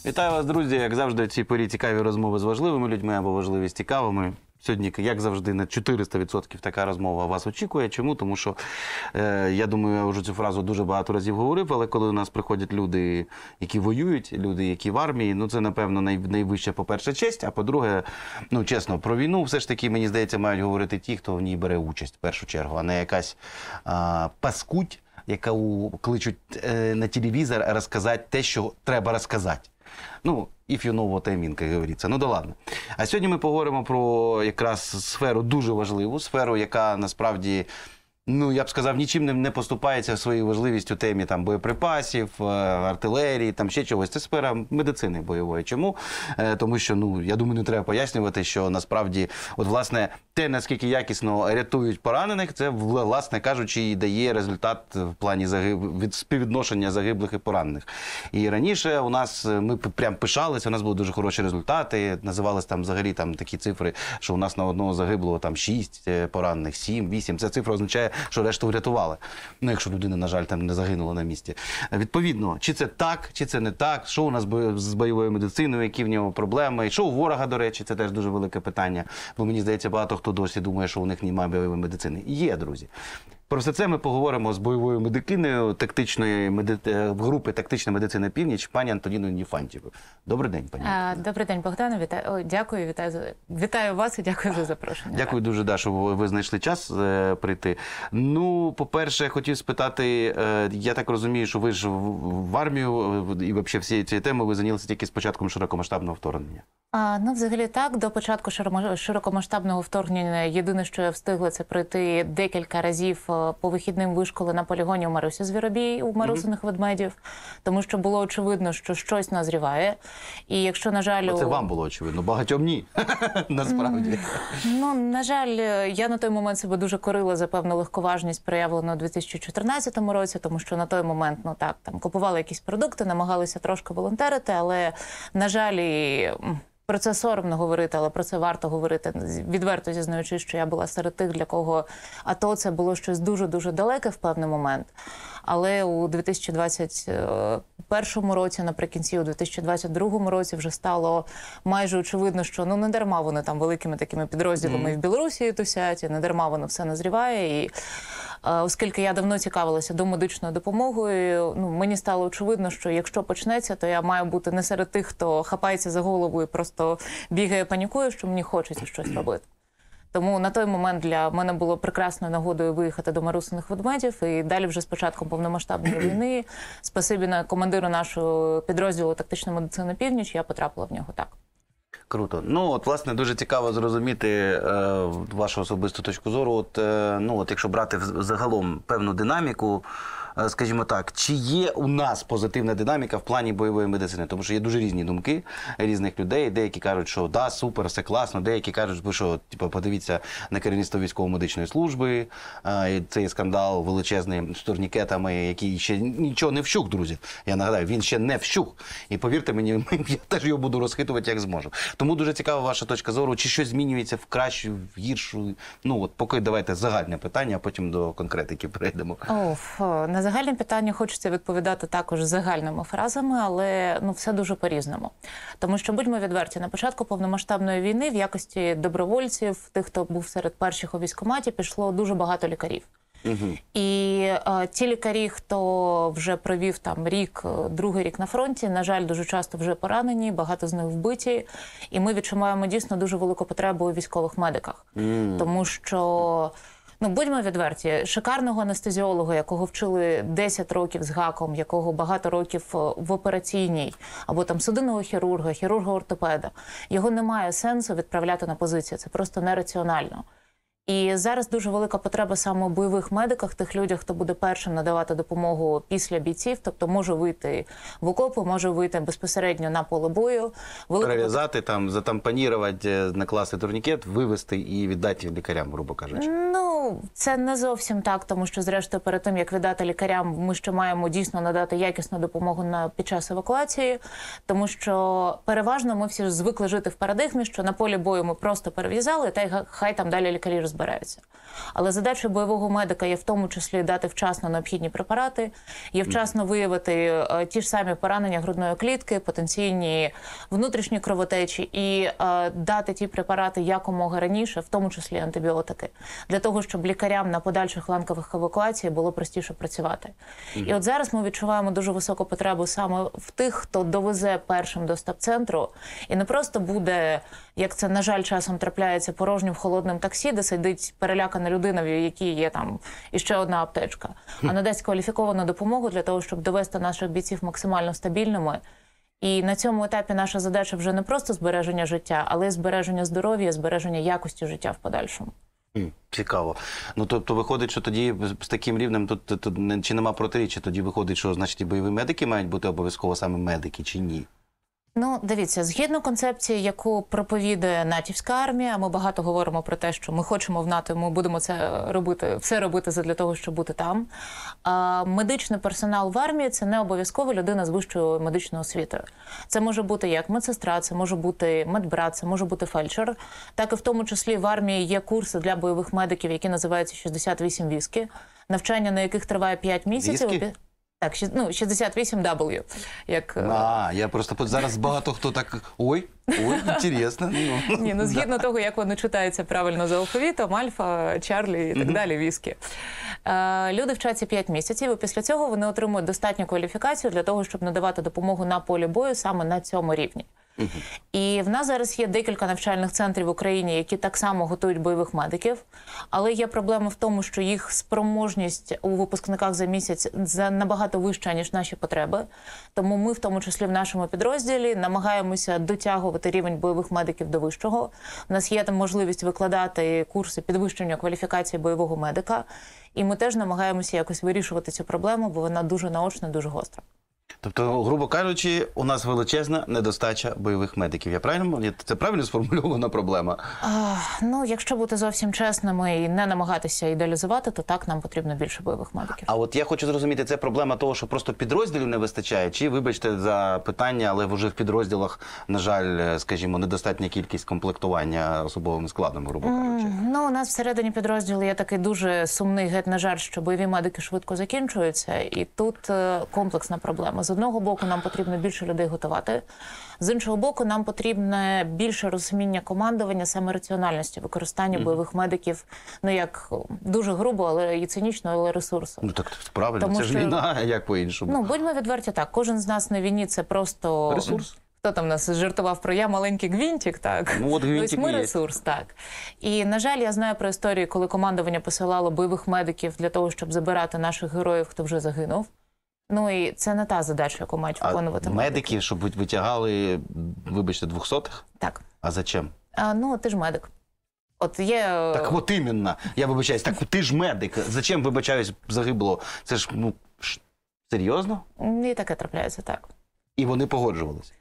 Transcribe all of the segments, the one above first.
Вітаю вас, друзі. Як завжди, в цій порі цікаві розмови з важливими людьми або важливі з цікавими. Сьогодні, як завжди, на 400% така розмова вас очікує. Чому? Тому що, я думаю, я вже цю фразу дуже багато разів говорив, але коли у нас приходять люди, які воюють, люди, які в армії, ну це, напевно, найвища, по-перше, честь, а по-друге, ну, чесно, про війну все ж таки, мені здається, мають говорити ті, хто в ній бере участь, в першу чергу, а не якась паскудь, яку кличуть на телевізор розказати те, що треба розказати. Ну, if you know what I mean, як говориться. Ну, да ладно. А сьогодні ми поговоримо про якраз сферу дуже важливу, сферу, яка насправді, ну, я б сказав, нічим не поступається своєю важливістю темі там боєприпасів, артилерії, там ще чогось. Це сфера медицини бойової. Чому? Тому що, ну, я думаю, не треба пояснювати, що насправді, от, власне, те, наскільки якісно рятують поранених, це, власне кажучи, і дає результат в плані від співвідношення загиблих і поранених. І раніше у нас, ми прям пишалися, у нас були дуже хороші результати, називались там взагалі там такі цифри, що у нас на одного загиблого там 6 поранених, 7, 8. Ця цифра означає, що решту врятували. Ну, якщо людина, на жаль, там не загинула на місці. Відповідно, чи це так, чи це не так, що у нас з бойовою медициною, які в нього проблеми, і що у ворога, до речі, це теж дуже велике питання. Бо мені здається, багато хто досі думає, що у них немає бойової медицини. Є, друзі. Про все це ми поговоримо з бойовою медикиною групи «Тактична медицина Північ» пані Антоніною Ніфантєвою. Добрий день, пані. Добрий день, Богдане. Дякую, вітаю вас і дякую за запрошення. Дякую дуже, да, що ви знайшли час прийти. Ну, по-перше, я хотів спитати, я так розумію, що ви ж в армію і взагалі всією цією темою ви зайнялися тільки з початком широкомасштабного вторгнення. Ну, взагалі так, до початку широкомасштабного вторгнення єдине, що я встигла, це пройти декілька разів по вихідним вишколи на полігоні у Марусі Звіробій, у Марусиних ведмедів, тому що було очевидно, що щось назріває. І якщо, на жаль... Це вам було очевидно, багатьом ні, насправді. Ну, на жаль, я на той момент себе дуже корила за певну легковажність, проявлену у 2014 році, тому що на той момент, ну так, там купували якісь продукти, намагалися трошки волонтерити, але, на жаль, про це соромно говорити, але про це варто говорити, відверто зізнаючи, що я була серед тих, для кого АТО це було щось дуже-дуже далеке в певний момент. Але у 2021 році, наприкінці, у 2022 році вже стало майже очевидно, що ну не дарма вони там великими такими підрозділами в Білорусі тусять, і не дарма воно все назріває. І оскільки я давно цікавилася домедичною допомогою, ну, мені стало очевидно, що якщо почнеться, то я маю бути не серед тих, хто хапається за голову і просто бігає, панікує, що мені хочеться щось робити. Тому на той момент для мене було прекрасною нагодою виїхати до Марусиних ведмедів, і далі вже з початком повномасштабної війни, спасибі на командиру нашого підрозділу «Тактична медицина Північ», я потрапила в нього так. Круто. Ну, от, власне, дуже цікаво зрозуміти вашу особисту точку зору. От, ну, от, якщо брати загалом певну динаміку, скажімо так, чи є у нас позитивна динаміка в плані бойової медицини? Тому що є дуже різні думки різних людей. Деякі кажуть, що да, супер, все класно. Деякі кажуть, що типу, подивіться на керівництво військово-медичної служби. Цей скандал величезний з турнікетами, який ще нічого не вщух, друзі. Я нагадаю, він ще не вщух. І повірте мені, я теж його буду розхитувати, як зможу. Тому дуже цікава ваша точка зору. Чи щось змінюється в кращу, в гіршу? Ну, от поки давайте загальне питання, а потім до конкретики перейдемо. На загальне питання хочеться відповідати також загальними фразами, але ну, все дуже по-різному. Тому що, будьмо відверті, на початку повномасштабної війни в якості добровольців, тих, хто був серед перших у військкоматі, пішло дуже багато лікарів. І ті лікарі, хто вже провів там рік, другий рік на фронті, на жаль, дуже часто вже поранені, багато з них вбиті. І ми відчуваємо дійсно дуже велику потребу у військових медиках. Тому що... Ну, будьмо відверті, шикарного анестезіолога, якого вчили 10 років з гаком, якого багато років в операційній, або там судинного хірурга, хірурга-ортопеда, його немає сенсу відправляти на позицію. Це просто нераціонально. І зараз дуже велика потреба саме у бойових медиках, тих людях, хто буде першим надавати допомогу після бійців, тобто може вийти в окопи, може вийти безпосередньо на поле бою. Перев'язати, там, затампонірувати, накласти турнікет, вивезти і віддати лікарям, грубо кажучи. Ну, Ну, це не зовсім так, тому що, зрештою, перед тим, як віддати лікарям, ми ще маємо дійсно надати якісну допомогу під час евакуації, тому що переважно ми всі звикли жити в парадигмі, що на полі бою ми просто перев'язали, та й хай там далі лікарі розбираються. Але задача бойового медика є в тому числі дати вчасно необхідні препарати, є вчасно виявити ті ж самі поранення грудної клітки, потенційні внутрішні кровотечі і дати ті препарати якомога раніше, в тому числі антибіотики, для того, щоб лікарям на подальших ланкових евакуацій було простіше працювати. І от зараз ми відчуваємо дуже високу потребу саме в тих, хто довезе першим до стаб-центру і не просто буде, як це, на жаль, часом трапляється, порожнім холодним таксі, де сидить перелякана людина, в якій є там іще одна аптечка, а надасть кваліфіковану допомогу для того, щоб довести наших бійців максимально стабільними. І на цьому етапі наша задача вже не просто збереження життя, але й збереження здоров'я, збереження якості життя в подальшому. Цікаво. Ну, тобто виходить, що тоді з таким рівнем тут чи нема протиріччя, тоді виходить, що, значить, і бойові медики мають бути обов'язково саме медики, чи ні? Ну, дивіться, згідно концепції, яку проповідує натівська армія, ми багато говоримо про те, що ми хочемо в НАТО, ми будемо це робити, все робити для того, щоб бути там. А медичний персонал в армії – це не обов'язково людина з вищою медичною освітою. Це може бути як медсестра, це може бути медбрат, це може бути фельдшер. Так і в тому числі в армії є курси для бойових медиків, які називаються 68 віскі, навчання на яких триває 5 місяців. Віскі? Так, 68W. Як... Я просто зараз багато хто так, ой, інтересно. Ні, ну згідно того, як воно читається правильно за алфавітом, альфа, Чарлі і так далі, віскі. Люди вчаться 5 місяців, і після цього вони отримують достатню кваліфікацію для того, щоб надавати допомогу на полі бою саме на цьому рівні. І в нас зараз є декілька навчальних центрів в Україні, які так само готують бойових медиків, але є проблема в тому, що їх спроможність у випускниках за місяць набагато вища, ніж наші потреби. Тому ми, в тому числі в нашому підрозділі, намагаємося дотягувати рівень бойових медиків до вищого. У нас є там можливість викладати курси підвищення кваліфікації бойового медика, і ми теж намагаємося якось вирішувати цю проблему, бо вона дуже наочна, дуже гостра. Тобто, грубо кажучи, у нас величезна недостача бойових медиків. Це правильно сформульована проблема? Ну, якщо бути зовсім чесними і не намагатися ідеалізувати, то так, нам потрібно більше бойових медиків. А от я хочу зрозуміти, це проблема того, що просто підрозділів не вистачає? Чи, вибачте за питання, але вже в підрозділах, на жаль, скажімо, недостатня кількість комплектування особовим складом, грубо кажучи? Ну, у нас всередині підрозділу є такий дуже сумний геть, на жаль, що бойові медики швидко закінчуються, і тут комплексна проблема. З одного боку, нам потрібно більше людей готувати. З іншого боку, нам потрібне більше розуміння командування, саме раціональності використання бойових медиків, ну як дуже грубо, але і цинічно, але ресурсу. Ну так правильно, тому це ж війна, як по-іншому. Ну, будьмо відверті так, кожен з нас на війні – це просто... Ресурс. Хто там нас жартував про «я маленький гвинтик», так? Ну, от гвинтик ми є. ресурс, так. І, на жаль, я знаю про історії, коли командування посилало бойових медиків для того, щоб забирати наших героїв, хто вже загинув. Ну і це не та задача, яку мають виконувати медики, щоб витягали, вибачте, 200-х? Так. А зачем? Ну, ти ж медик. От є... Так от іменно. Я вибачаюсь, так ти ж медик. Зачем, вибачаюсь, загибло? Це ж, серйозно? І таке трапляється, так. І вони погоджувалися?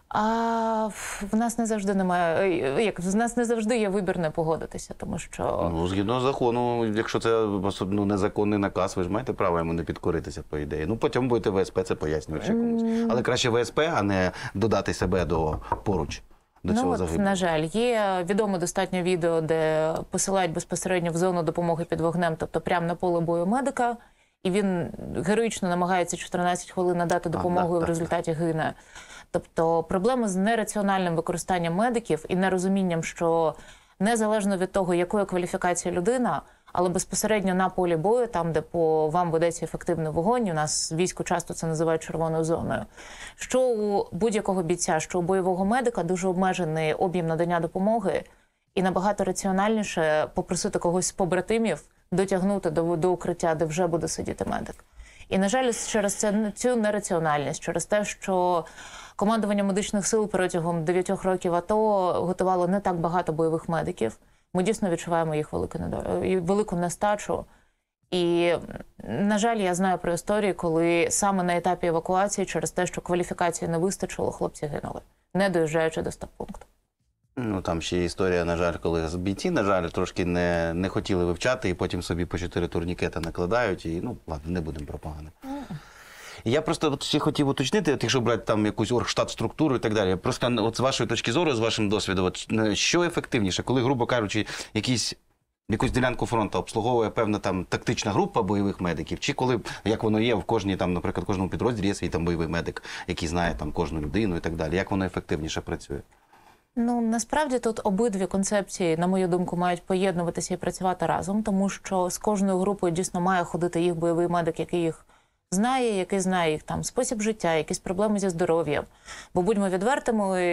В нас не завжди немає, в нас не завжди є вибір не погодитися, тому що... Ну, згідно закону, якщо це незаконний наказ, ви ж маєте право йому не підкоритися, по ідеї. Ну, потім будете ВСП це пояснювати ще комусь. Але краще ВСП, а не додати себе поруч до цього загиблого. На жаль, є відомо достатньо відео, де посилають безпосередньо в зону допомоги під вогнем, тобто прямо на поле бою медика, і він героїчно намагається 14 хвилин надати допомогу, і в результаті гине. Тобто проблема з нераціональним використанням медиків і нерозумінням, що незалежно від того, якої кваліфікації людина, але безпосередньо на полі бою, там, де по вам ведеться ефективний вогонь, у нас війську часто це називають червоною зоною, що у будь-якого бійця, що у бойового медика дуже обмежений об'єм надання допомоги, і набагато раціональніше попросити когось з побратимів дотягнути до укриття, де вже буде сидіти медик. І, на жаль, через цю нераціональність, через те, що командування медичних сил протягом 9 років АТО готувало не так багато бойових медиків, ми дійсно відчуваємо їх велику нестачу. І, на жаль, я знаю про історії, коли саме на етапі евакуації через те, що кваліфікації не вистачило, хлопці гинули, не доїжджаючи до стаб-пункту. Ну, там ще є історія, на жаль, коли бійці, на жаль, трошки не хотіли вивчати, і потім собі по 4 турнікета накладають, і, ну, ладно, не будемо про погане. Я просто ще хотів уточнити, от якщо брати там якусь оргштат-структуру і так далі, просто от з вашої точки зору, з вашим досвідом, от, що ефективніше, коли, грубо кажучи, якусь ділянку фронту обслуговує певна там тактична група бойових медиків, чи коли, як воно є, в кожній там, наприклад, кожному підрозділі є свій там бойовий медик, який знає там кожну людину і так далі, як воно ефективніше працює? Ну, насправді тут обидві концепції, на мою думку, мають поєднуватися і працювати разом, тому що з кожною групою дійсно має ходити їх бойовий медик, який їх знає, який знає їх там спосіб життя, якісь проблеми зі здоров'ям. Бо будьмо відвертими,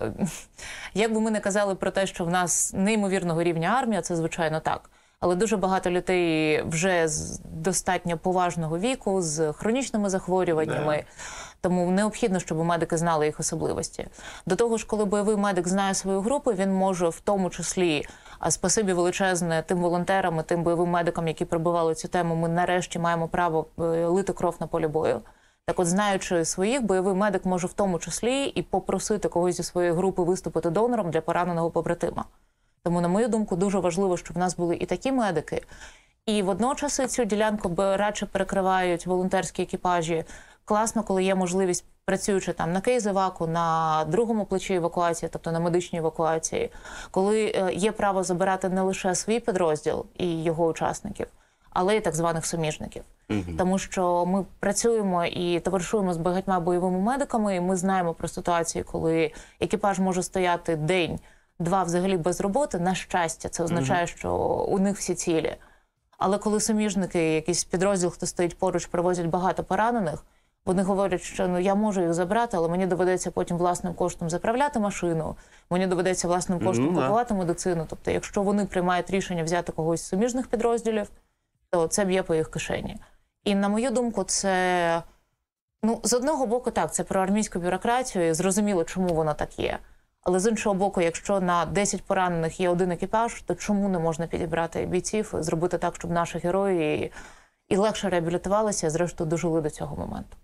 як би ми не казали про те, що в нас неймовірного рівня армія, це звичайно так. Але дуже багато людей вже з достатньо поважного віку, з хронічними захворюваннями. Тому необхідно, щоб медики знали їх особливості. До того ж, коли бойовий медик знає свою групу, він може в тому числі, а спасибі величезне тим волонтерам, і тим бойовим медикам, які пробивали цю тему, ми нарешті маємо право лити кров на полі бою. Так от, знаючи своїх, бойовий медик може в тому числі і попросити когось зі своєї групи виступити донором для пораненого побратима. Тому, на мою думку, дуже важливо, щоб в нас були і такі медики. І водночас цю ділянку радше перекривають волонтерські екіпажі. Класно, коли є можливість, працюючи там на кейс-еваку, на другому плечі евакуації, тобто на медичній евакуації, коли є право забирати не лише свій підрозділ і його учасників, але й так званих суміжників. Тому що ми працюємо і товаришуємо з багатьма бойовими медиками, і ми знаємо про ситуації, коли екіпаж може стояти день-два взагалі без роботи. На щастя, це означає, що у них всі цілі. Але коли суміжники, якийсь підрозділ, хто стоїть поруч, привозять багато поранених, вони говорять, що ну я можу їх забрати, але мені доведеться потім власним коштом заправляти машину, мені доведеться власним коштом купувати медицину. Тобто, якщо вони приймають рішення взяти когось з суміжних підрозділів, то це б'є по їх кишені. І, на мою думку, це, ну, з одного боку, так, це про армійську бюрократію, і зрозуміло, чому воно так є. Але з іншого боку, якщо на 10 поранених є один екіпаж, то чому не можна підібрати бійців, зробити так, щоб наші герої і легше реабілітувалися, і зрештою дожили до цього моменту?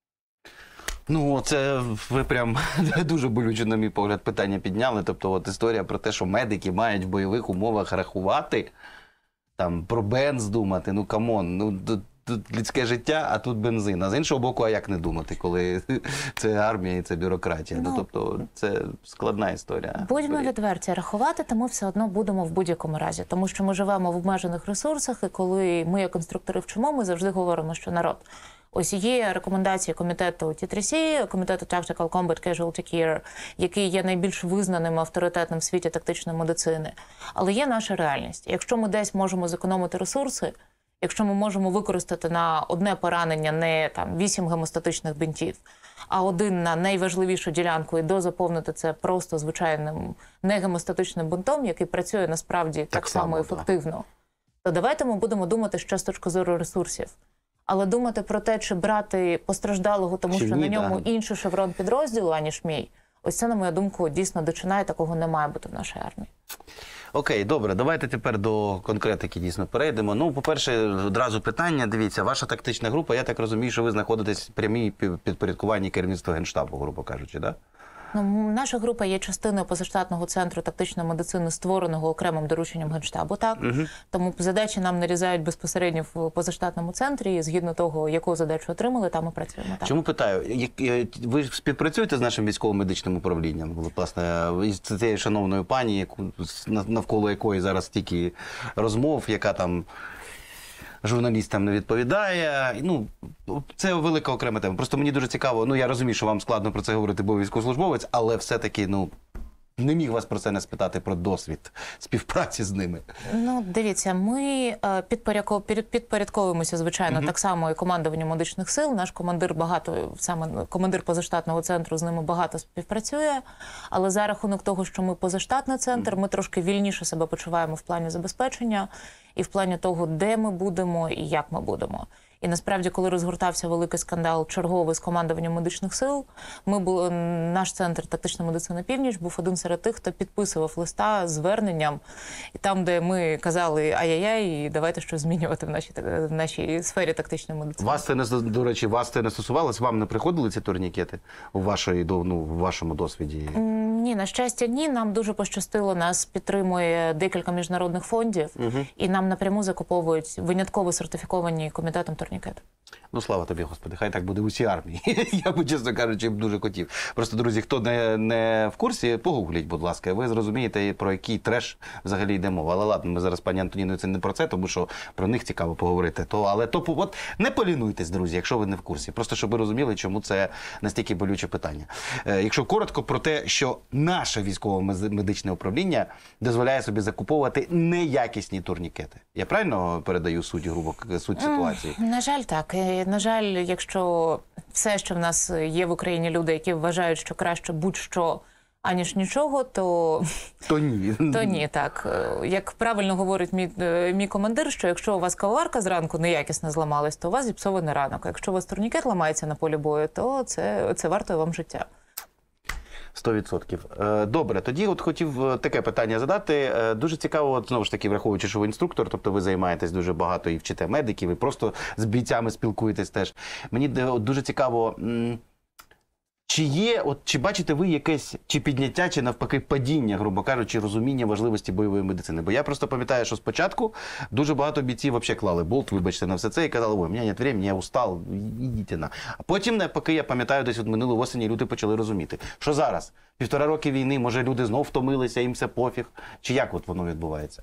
Ну, це ви прям дуже болюче, на мій погляд, питання підняли. Тобто, от історія про те, що медики мають в бойових умовах рахувати, там, про бенз думати, ну, камон, ну, тут людське життя, а тут бензин. А з іншого боку, а як не думати, коли це армія і це бюрократія? Ну, тобто, це складна історія. Будьмо відверті, рахувати, то ми все одно будемо в будь-якому разі. Тому що ми живемо в обмежених ресурсах, і коли ми, як інструктори, вчимо, ми завжди говоримо, що народ, ось є рекомендації комітету T3C, комітету Tactical Combat Casualty Care, який є найбільш визнаним авторитетним в світі тактичної медицини. Але є наша реальність. Якщо ми десь можемо зекономити ресурси, якщо ми можемо використати на одне поранення не там 8 гемостатичних бинтів, а один на найважливішу ділянку і дозаповнити це просто звичайним негемостатичним бинтом, який працює насправді так само ефективно, то давайте ми будемо думати ще з точки зору ресурсів. Але думати про те, чи брати постраждалого, тому що на ньому інший шеврон підрозділу, аніж мій, ось це, на мою думку, дійсно дочинає, такого не має бути в нашій армії. Окей, добре, давайте тепер до конкретики дійсно перейдемо. Ну, по-перше, одразу питання, дивіться, ваша тактична група, я так розумію, що ви знаходитесь в прямій підпорядкуванні керівництва Генштабу, грубо кажучи, так? Ну, наша група є частиною позаштатного центру тактичної медицини, створеного окремим дорученням Генштабу, так. Тому задачі нам нарізають безпосередньо в позаштатному центрі, і згідно того, яку задачу отримали, там і працюємо. Так. Чому питаю? Ви співпрацюєте з нашим військово-медичним управлінням? Власне, із цією шановною пані, навколо якої зараз стільки розмов, яка там журналістам не відповідає. Ну, це велика окрема тема. Просто мені дуже цікаво, ну, я розумію, що вам складно про це говорити, бо ви військовослужбовець, але все-таки, ну, не міг вас про це не спитати, про досвід співпраці з ними. Ну, дивіться, ми підпорядковуємося, звичайно, так само і командуванню медичних сил. Наш командир саме командир позаштатного центру з ними багато співпрацює. Але за рахунок того, що ми позаштатний центр, ми трошки вільніше себе почуваємо в плані забезпечення і в плані того, де ми будемо і як ми будемо. І насправді, коли розгортався великий скандал черговий з командуванням медичних сил, наш центр тактична медицина «Північ» був один серед тих, хто підписував листа з зверненням, і там, де ми казали ай-яй-яй, і давайте щось змінювати в нашій сфері тактичної медицини. До речі, вас це не стосувалось? Вам не приходили ці турнікети у вашому досвіді? Ні, на щастя, ні. Нам дуже пощастило, нас підтримує декілька міжнародних фондів, і нам напряму закуповують винятково сертифіковані комітетом турнікети. Ну, слава тобі, Господи, хай так буде в усій армії. Я би, чесно кажучи, дуже хотів. Просто, друзі, хто не в курсі, погугліть, будь ласка, ви зрозумієте, про який треш взагалі йде мова. Але ладно, ми зараз, пані Антоніною, це не про це, тому що про них цікаво поговорити. От не полінуйтесь, друзі, якщо ви не в курсі. Просто, щоб ви розуміли, чому це настільки болюче питання. Якщо коротко про те, що наше військово-медичне управління дозволяє собі закуповувати неякісні турнікети. Я правильно передаю суть ситуації? На жаль, так. І, на жаль, якщо все, що в нас є в Україні люди, які вважають, що краще будь-що, аніж нічого, то ні. То ні, так. Як правильно говорить мій командир, що якщо у вас кавоварка зранку неякісно зламалась, то у вас зіпсований ранок. А якщо у вас турнікет ламається на полі бою, то це вартує вам життя. 100%. Добре, тоді от хотів таке питання задати. Дуже цікаво, от, знову ж таки, враховуючи, що ви інструктор, тобто ви займаєтесь дуже багато і вчите медиків, і просто з бійцями спілкуєтесь теж. Мені дуже цікаво, чи бачите ви якесь чи підняття, чи навпаки падіння, грубо кажучи, розуміння важливості бойової медицини? Бо я просто пам'ятаю, що спочатку дуже багато бійців взагалі клали болт, вибачте, на все це і казали: ой, у мене немає часу, я устал, ідіть на. А потім, навпаки, я пам'ятаю, десь от минулої осені люди почали розуміти, що зараз, 1,5 роки війни, може люди знов втомилися, їм все пофіг. Чи як от воно відбувається?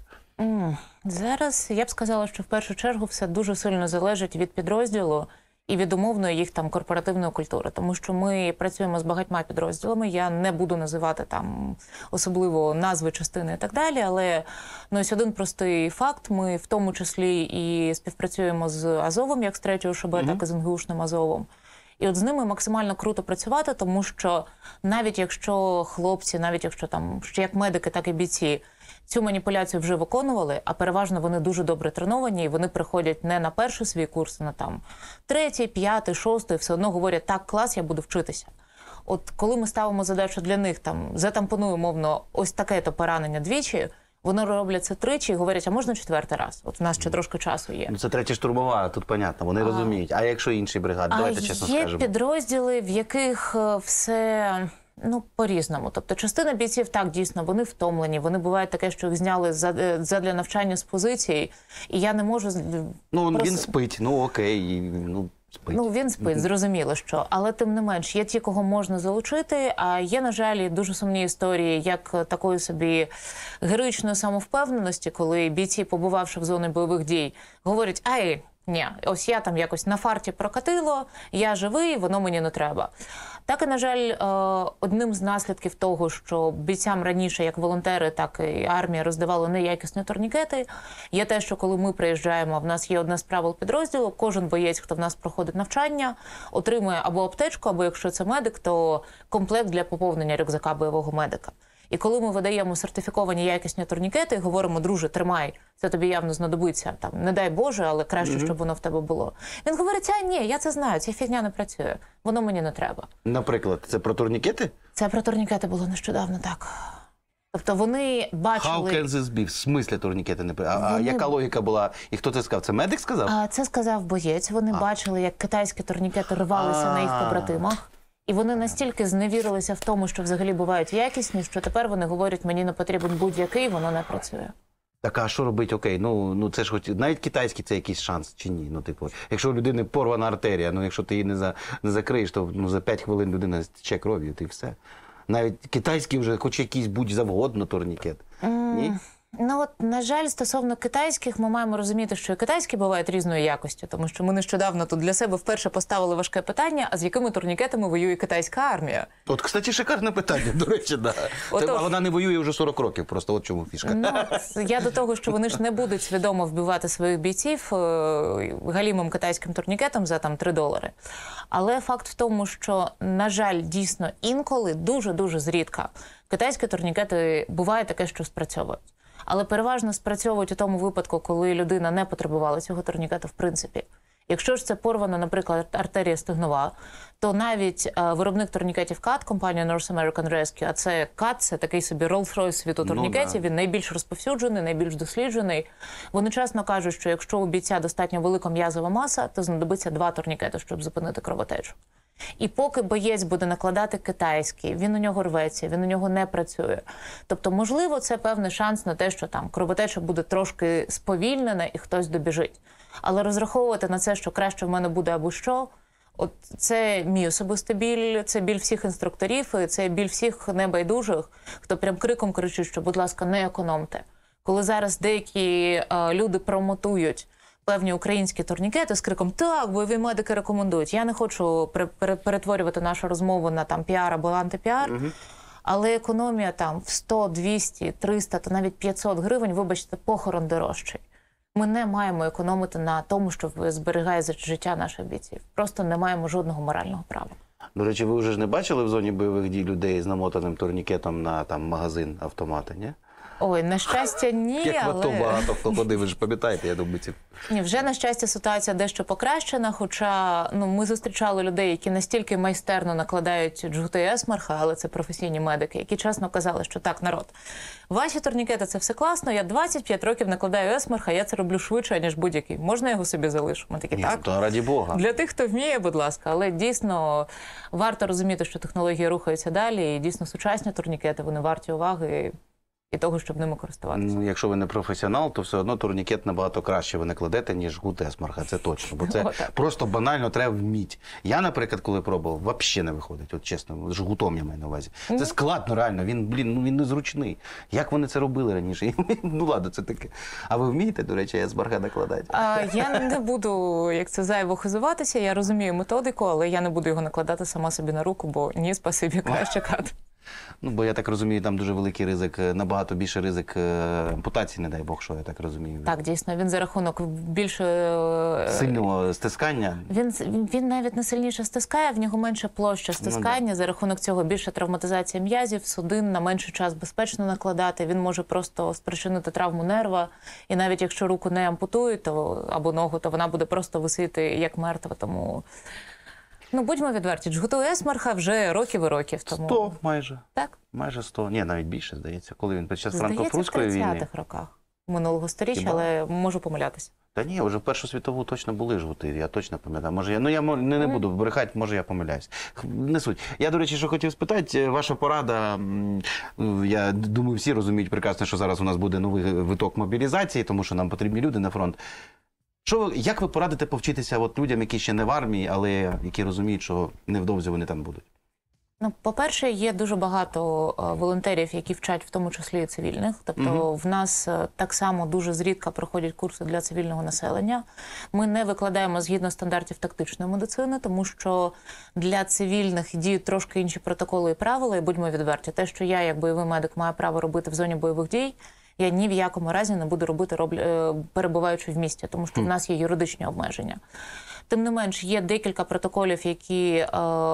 Зараз я б сказала, що в першу чергу все дуже сильно залежить від підрозділу і від умовної їх там корпоративної культури. Тому що ми працюємо з багатьма підрозділами, я не буду називати там особливо назви, частини і так далі, але ось один простий факт, ми в тому числі і співпрацюємо з Азовом, як з 3-ї ШБ, так і з НГУшним Азовом. І от з ними максимально круто працювати, тому що навіть якщо хлопці, навіть якщо там, що як медики, так і бійці, цю маніпуляцію вже виконували, а переважно вони дуже добре треновані, і вони приходять не на перший свій курс, а на там 3-й, 5-й, 6-й, все одно говорять: так, клас, я буду вчитися. От коли ми ставимо задачу для них, там, затампонує, умовно, ось таке-то поранення двічі, вони роблять це тричі і говорять: а можна 4-й раз? От в нас ще трошки часу є. Ну, це 3-я штурмова, тут понятно, вони розуміють. А якщо інші бригади? Давайте чесно скажемо. Є підрозділи, в яких все... по-різному. Тобто частина бійців, так, дійсно, вони втомлені. Вони, буває таке, що їх зняли задля навчання з позиції, і я не можу... Він спить, окей, спить. Він спить, зрозуміло, що. Але тим не менш, є ті, кого можна залучити, а є, на жаль, дуже сумні історії, як такої собі героїчної самовпевненості, коли бійці, побувавши в зоні бойових дій, говорять: ай, ні, ось я там якось на фарті прокатило, я живий, воно мені не треба. Так і, на жаль, одним з наслідків того, що бійцям раніше, як волонтери, так і армія роздавали неякісні турнікети, є те, що коли ми приїжджаємо, в нас є одне з правил підрозділу: кожен боєць, хто в нас проходить навчання, отримує або аптечку, або якщо це медик, то комплект для поповнення рюкзака бойового медика. І коли ми видаємо сертифіковані якісні турнікети і говоримо: друже, тримай, це тобі явно знадобиться, там, не дай Боже, але краще, щоб воно в тебе було. Він говорить: ні, я це знаю, ця фігня не працює, воно мені не треба. Наприклад, це про турнікети? Це про турнікети було нещодавно, так. Тобто вони бачили... How can this be? В смислі турнікети не... А яка логіка була? І хто це сказав? Це медик сказав? Це сказав боєць. Вони бачили, як китайські турнікети рвалися на їх побратимах. І вони настільки зневірилися в тому, що взагалі бувають якісні, що тепер вони говорять: мені не потрібен будь-який, воно не працює. Так, а що робити? Окей, це ж хоч навіть китайський це якийсь шанс чи ні? Якщо у людини порвана артерія, якщо ти її не закриєш, то за 5 хвилин людина стече кров'ю, і все. Навіть китайський вже хоч якийсь будь-завгодно турнікет. Ні? На жаль, стосовно китайських, ми маємо розуміти, що і китайські бувають різної якості, тому що ми нещодавно тут для себе вперше поставили важке питання: а з якими турнікетами воює китайська армія? От, кстати, шикарне питання, до речі, да. А вона не воює вже 40 років, просто от чому фішка. Я до того, що вони ж не будуть свідомо вбивати своїх бійців галімим китайським турнікетом за там $3. Але факт в тому, що, на жаль, дійсно інколи, дуже-дуже зрідка, китайські турнікети буває таке, що спрацьовують. Але переважно спрацьовують у тому випадку, коли людина не потребувала цього турнікету в принципі. Якщо ж це порвана, наприклад, артерія стегнова, то навіть виробник турнікетів CAT, компанія North American Rescue, а це CAT, це такий собі Rolls-Royce світу турнікетів, він найбільш розповсюджений, найбільш досліджений. Вони чесно кажуть, що якщо у бійця достатньо велика м'язова маса, то знадобиться 2 турнікети, щоб зупинити кровотечу. І поки боєць буде накладати китайський, він у нього рветься, він у нього не працює. Тобто, можливо, це певний шанс на те, що там кровотеча буде трошки сповільнена і хтось добіжить. Але розраховувати на це, що краще в мене буде або що, от це мій особистий біль, це біль всіх інструкторів, і це біль всіх небайдужих, хто прям криком кричить, що, будь ласка, не економте. Коли зараз деякі люди промотують певні українські турнікети з криком «Так, бойові медики рекомендують». Я не хочу перетворювати нашу розмову на там піар або антипіар, але економія там в 100, 200, 300 та навіть 500 гривень, вибачте, похорон дорожчий. Ми не маємо економити на тому, що зберігає життя наших бійців. Просто не маємо жодного морального права. До речі, ви вже ж не бачили в зоні бойових дій людей з намотаним турнікетом на там магазин автомати, ні? Ой, на щастя, ні, Як в АТО але... багато хто ходив, ви ж пам'ятаєте, я думаю, ці... Ні, вже, на щастя, ситуація дещо покращена, хоча ми зустрічали людей, які настільки майстерно накладають джгути есмарха, але це професійні медики, які чесно казали, що так, народ, ваші турнікети – це все класно, я 25 років накладаю есмарха, я це роблю швидше, ніж будь-який. Можна я його собі залишу? Ми такі, так? То раді Бога. Для тих, хто вміє, будь ласка, але дійсно варто розуміти, що технології рухаються далі, і дійсно сучасні турнікети, вони варті уваги і того, щоб ними користуватися. Ну, якщо ви не професіонал, то все одно турнікет набагато краще ви накладете, ніж жгут есмарха, це точно. Бо це просто банально треба вміти. Я, наприклад, коли пробував, взагалі не виходить, от чесно, жгутом я маю на увазі. Це складно реально, він, він незручний. Як вони це робили раніше? Ну ладно, це таке. А ви вмієте, до речі, есмарха накладати? Я не буду, як це зайво, хизуватися, я розумію методику, але я не буду його накладати сама собі на руку, бо ні, спасибі, краще чекати. Ну, бо я так розумію, там дуже великий ризик, набагато більше ризик ампутації, не дай Бог, що я так розумію. Так, дійсно, він за рахунок більше... Сильного стискання. Він навіть не сильніше стискає, в нього менше площа стискання, за рахунок цього більше травматизація м'язів, судин, на менший час безпечно накладати, він може просто спричинити травму нерва, і навіть якщо руку не ампутують або ногу, то вона буде просто висіти як мертва, тому... Ну, будьмо відверті, жгуту есмарха вже років і років тому. 100 майже. Так? Майже 100. Ні, навіть більше, здається. Коли він під час франко-прусської війни. війни. Здається, в 30-х роках минулого сторіччя, але можу помилятися. Та ні, вже в Першу світову точно були жгути, я точно пам'ятаю. Може, я не буду брехати, може я помиляюсь. Не суть. Я, до речі, що хотів спитати, ваша порада, я думаю, всі розуміють прекрасно, що зараз у нас буде новий виток мобілізації, тому що нам потрібні люди на фронт. Як ви порадите повчитися от людям, які ще не в армії, але які розуміють, що невдовзі вони там будуть? Ну, по-перше, є дуже багато волонтерів, які вчать в тому числі і цивільних. Тобто в нас так само дуже зрідка проходять курси для цивільного населення. Ми не викладаємо згідно стандартів тактичної медицини, тому що для цивільних діють трошки інші протоколи і правила, і будьмо відверті. Те, що я, як бойовий медик, маю право робити в зоні бойових дій, я ні в якому разі не буду робити, перебуваючи в місті, тому що в нас є юридичні обмеження. Тим не менш, є декілька протоколів, які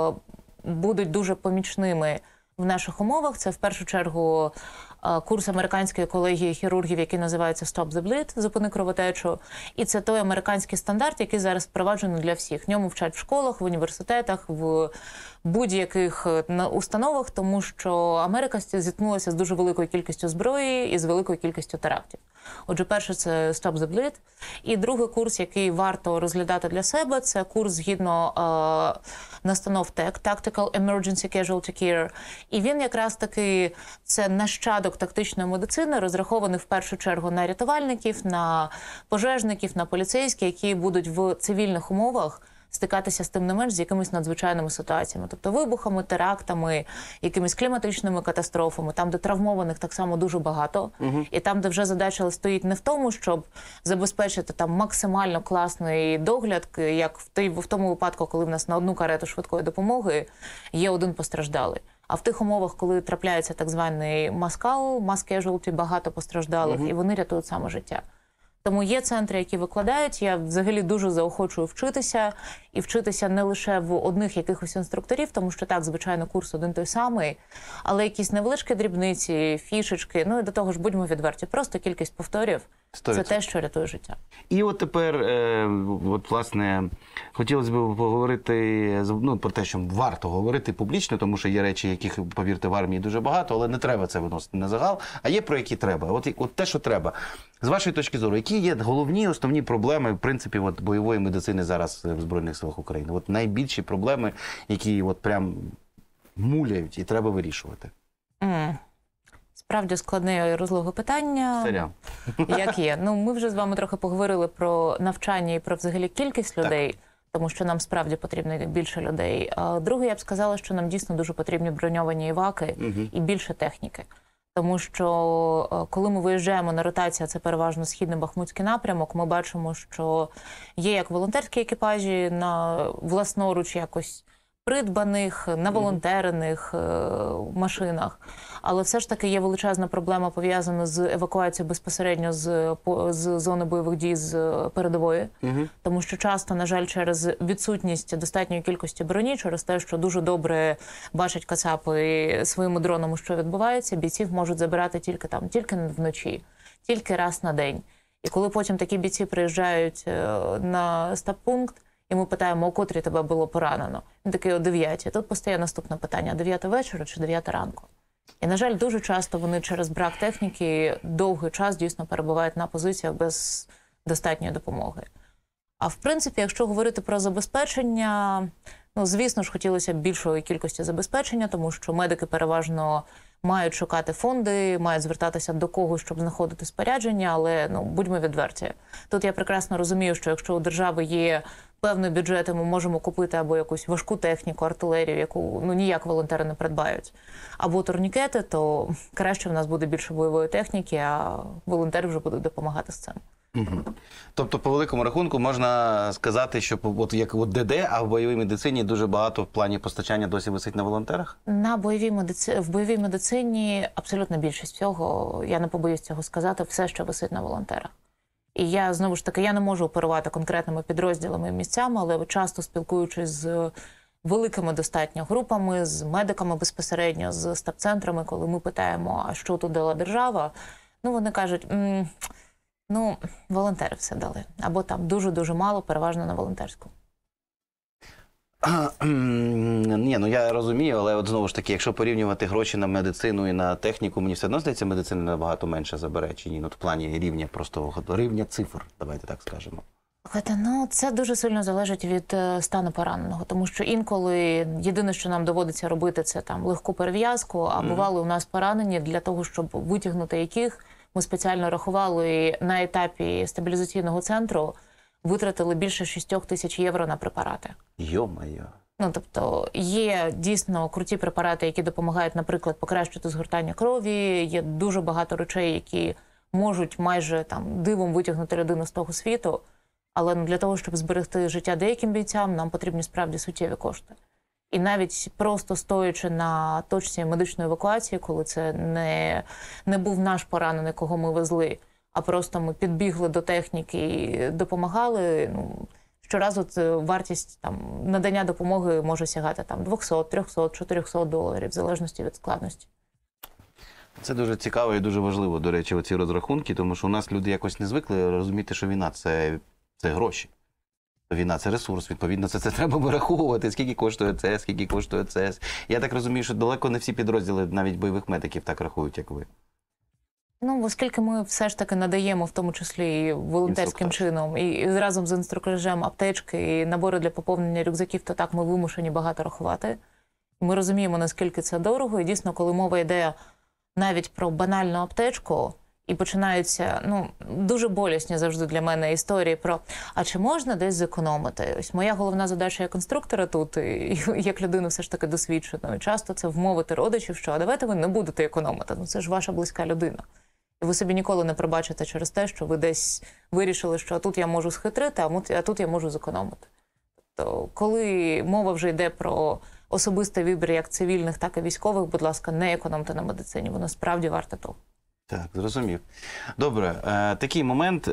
будуть дуже помічними в наших умовах. Це, в першу чергу, курс американської колегії хірургів, який називається «Stop the Bleed», «Зупини кровотечу». І це той американський стандарт, який зараз впроваджений для всіх. Ньому вчать в школах, в університетах, в будь-яких установах, тому що Америка зіткнулася з дуже великою кількістю зброї і з великою кількістю терактів. Отже, перше – це «Stop the Bleed». І другий курс, який варто розглядати для себе, це курс згідно настанов ТЕК – Tactical Emergency Casualty Care. І він якраз таки – це нащадок тактичної медицини, розрахований в першу чергу на рятувальників, на пожежників, на поліцейських, які будуть в цивільних умовах стикатися з тим не менш з якимись надзвичайними ситуаціями. Тобто вибухами, терактами, якимись кліматичними катастрофами, там, де травмованих так само дуже багато. І там, де вже задача стоїть не в тому, щоб забезпечити там максимально класний догляд, як в тому випадку, коли в нас на одну карету швидкої допомоги є один постраждалий. А в тих умовах, коли трапляється так званий маскал, mass casualty, багато постраждалих, і вони рятують саме життя. Тому є центри, які викладають. Я взагалі дуже заохочую вчитися. І вчитися не лише в одних якихось інструкторів, тому що так, звичайно, курс один той самий, але якісь невеличкі дрібниці, фішечки, ну і до того ж, будьмо відверті, просто кількість повторів Це 100%. те, що рятує життя. І от тепер, от, власне, хотілося б поговорити про те, що варто говорити публічно, тому що є речі, яких, повірте, в армії дуже багато, але не треба це виносити на загал, а є про які треба. От те, що треба. З вашої точки зору, які є головні, основні проблеми, в принципі, от, бойової медицини зараз в Збройних силах України? От найбільші проблеми, які от прям муляють і треба вирішувати. Справді складне і розлоге питання. Сорян. Як є. Ми вже з вами трохи поговорили про навчання і про взагалі кількість людей, тому що нам справді потрібно більше людей. А друге, я б сказала, що нам дійсно дуже потрібні броньовані іваки і більше техніки. Тому що коли ми виїжджаємо на ротацію, це переважно східно-бахмутський напрямок, ми бачимо, що є як волонтерські екіпажі на власноруч якось придбаних, наволонтерених машинах. Але все ж таки є величезна проблема, пов'язана з евакуацією безпосередньо з зони бойових дій, з передової. Тому що часто, на жаль, через відсутність достатньої кількості броні, через те, що дуже добре бачать кацапи своїми дронами, що відбувається, бійців можуть забирати тільки вночі, тільки раз на день. І коли потім такі бійці приїжджають на стаб-пункт, і ми питаємо, о котрій тебе було поранено. Він такий, о 9. Тут постає наступне питання, 9 вечора чи 9 ранку. І, на жаль, дуже часто вони через брак техніки довгий час дійсно перебувають на позиціях без достатньої допомоги. А в принципі, якщо говорити про забезпечення, звісно ж, хотілося б більшої кількості забезпечення, тому що медики переважно мають шукати фонди, мають звертатися до когось, щоб знаходити спорядження, але, будьмо відверті. Тут я прекрасно розумію, що якщо у держави є певний бюджет, ми можемо купити або якусь важку техніку, артилерію, яку ніяк волонтери не придбають, або турнікети, то краще в нас буде більше бойової техніки, а волонтери вже будуть допомагати з цим. Тобто, по великому рахунку, можна сказати, що як ДД, а в бойовій медицині дуже багато в плані постачання досі висить на волонтерах? В бойовій медицині абсолютно більшість всього, я не побоюсь цього сказати, все, що висить на волонтерах. І я, знову ж таки, я не можу оперувати конкретними підрозділами і місцями, але часто спілкуючись з великими достатньо групами, з медиками безпосередньо, з стаб-центрами, коли ми питаємо, а що тут дала держава, вони кажуть, волонтери все дали. Або там дуже-дуже мало, переважно на волонтерську. Я розумію, але от знову ж таки, якщо порівнювати гроші на медицину і на техніку, мені все одно здається, медицина набагато менше забере, чи ні? В плані рівня цифр, давайте так скажемо. Це дуже сильно залежить від стану пораненого, тому що інколи єдине, що нам доводиться робити, це легку перев'язку, а бували у нас поранені для того, щоб витягнути яких ми спеціально рахували на етапі стабілізаційного центру, витратили більше 6 тисяч євро на препарати. Йо-моє. Тобто є дійсно круті препарати, які допомагають, наприклад, покращити згортання крові, є дуже багато речей, які можуть майже дивом витягнути людину з того світу, але для того, щоб зберегти життя деяким бійцям, нам потрібні справді суттєві кошти. І навіть просто стоячи на точці медичної евакуації, коли це не був наш поранений, кого ми везли, а просто ми підбігли до техніки і допомагали, щоразу вартість надання допомоги може сягати 200, 300, 400 доларів, в залежності від складності. Це дуже цікаво і дуже важливо, до речі, оці розрахунки, тому що у нас люди якось не звикли розуміти, що війна – це гроші. Війна – це ресурс, відповідно, це треба вираховувати, скільки коштує це, скільки коштує це. Я так розумію, що далеко не всі підрозділи, навіть бойових медиків, так рахують, як ви. Оскільки ми все ж таки надаємо, в тому числі і волонтерським чином, і разом з інструктажем аптечки, і набори для поповнення рюкзаків, то так ми вимушені багато рахувати. Ми розуміємо, наскільки це дорого, і дійсно, коли мова йде навіть про банальну аптечку, і починаються, дуже болісні завжди для мене історії про, а чи можна десь зекономити? Ось моя головна задача як інструктора тут, і як людина все ж таки досвідчена, часто це вмовити родичів, що, а давайте ви не будете економити, це ж ваша близька людина. І ви собі ніколи не пробачите через те, що ви десь вирішили, що тут я можу схитрити, а тут я можу зекономити. Тобто, коли мова вже йде про особистий вибір як цивільних, так і військових, будь ласка, не економте на медицині, воно справді варте того. Так, зрозумів. Добре, такий момент,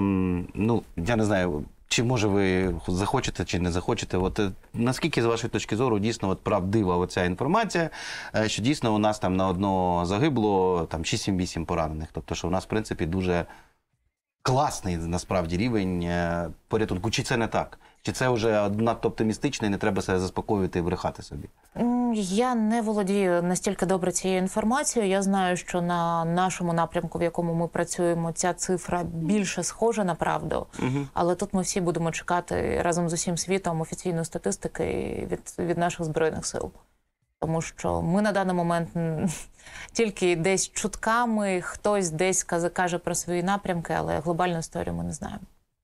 я не знаю, чи може ви захочете, чи не захочете, наскільки, з вашої точки зору, дійсно правдива оця інформація, що дійсно у нас на одного загибло 6-8 поранених, тобто, що у нас, в принципі, дуже класний насправді рівень порятунку. Чи це не так? Чи це вже надто оптимістично і не треба себе заспокоювати і брехати собі? Я не володію настільки добре цією інформацією. Я знаю, що на нашому напрямку, в якому ми працюємо, ця цифра більше схожа на правду. Але тут ми всі будемо чекати разом з усім світом офіційної статистики від наших Збройних сил. Тому що ми на даний момент тільки десь чутками, хтось десь каже про свої напрямки, але глобальну історію ми не знаємо.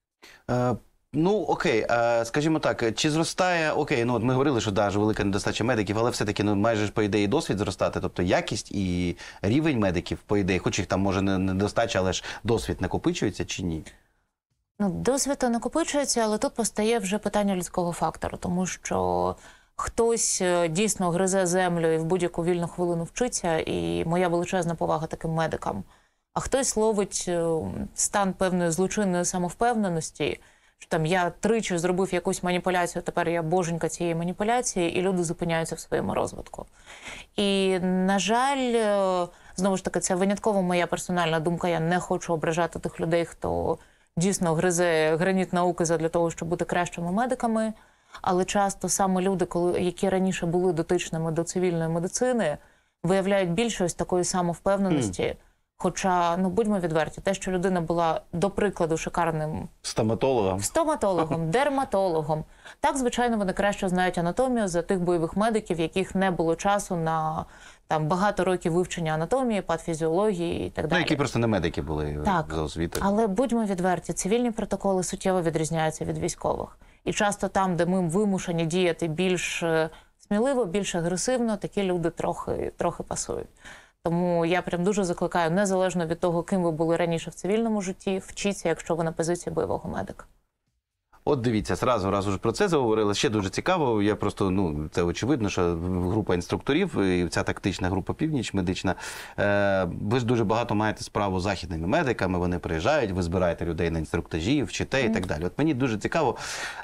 Ну, окей, скажімо так, чи зростає, окей, ну от ми говорили, що да, велика недостача медиків, але все-таки ну, майже ж, по ідеї, досвід зростати, тобто якість і рівень медиків, по ідеї, хоч їх там може не недостача, але ж досвід накопичується чи ні? Ну, досвід накопичується, але тут постає вже питання людського фактору, тому що хтось дійсно гризе землю і в будь-яку вільну хвилину вчиться, і моя величезна повага таким медикам. А хтось ловить стан певної злочинної самовпевненості, що там я тричі зробив якусь маніпуляцію, тепер я боженька цієї маніпуляції, і люди зупиняються в своєму розвитку. І, на жаль, знову ж таки, це винятково моя персональна думка, я не хочу ображати тих людей, хто дійсно гризе граніт науки для того, щоб бути кращими медиками, але часто саме люди, які раніше були дотичними до цивільної медицини, виявляють більше ось такої самовпевненості. Хоча, ну, будьмо відверті, те, що людина була, до прикладу, шикарним стоматологом, дерматологом, так, звичайно, вони краще знають анатомію за тих бойових медиків, яких не було часу на там багато років вивчення анатомії, патофізіології і так далі. Ну, які просто не медики були за освітою. Але будьмо відверті, цивільні протоколи суттєво відрізняються від військових. І часто там, де ми вимушені діяти більш сміливо, більш агресивно, такі люди трохи пасують. Тому я прям дуже закликаю, незалежно від того, ким ви були раніше в цивільному житті, вчіться, якщо ви на позиції бойового медика. От дивіться, раз уже про це заговорили, ще дуже цікаво, я просто, ну, це очевидно, що група інструкторів, і ця тактична група «Північ» медична, ви ж дуже багато маєте справу з західними медиками, вони приїжджають, ви збираєте людей на інструктажі, вчите і так далі. От мені дуже цікаво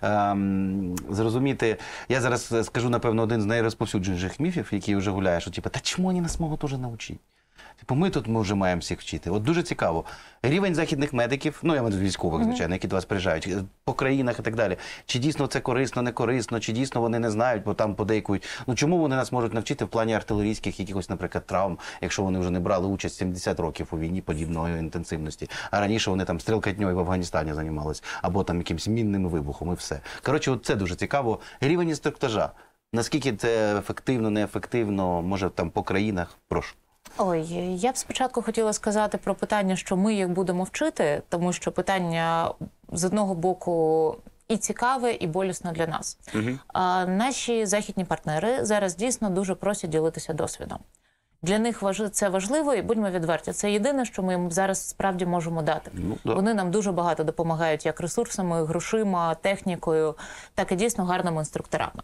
зрозуміти, я зараз скажу, напевно, один з найрозповсюдженіших міфів, який вже гуляє, що типу, та чому вони нас можуть уже навчити? Типу, ми вже маємо всіх вчити. От дуже цікаво. Рівень західних медиків, ну, я маю військових, звичайно, які до вас приїжджають, по країнах і так далі. Чи дійсно це корисно, не корисно, чи дійсно вони не знають, бо там подейкують. Ну, чому вони нас можуть навчити в плані артилерійських якихось, наприклад, травм, якщо вони вже не брали участь 70 років у війні подібної інтенсивності. А раніше вони там стрілкатньою в Афганістані займалися, або там якимось мінним вибухом і все. Коротше, от це дуже цікаво. Рівень інструктажа. Наскільки це ефективно, неефективно, може там по країнах? Прошу. Ой, я б спочатку хотіла сказати про питання, що ми їх будемо вчити, тому що питання з одного боку і цікаве, і болісне для нас. А наші західні партнери зараз дійсно дуже просять ділитися досвідом. Для них це важливо, і будьмо відверті, це єдине, що ми їм зараз справді можемо дати. Вони нам дуже багато допомагають як ресурсами, грошима, технікою, так і дійсно гарними інструкторами.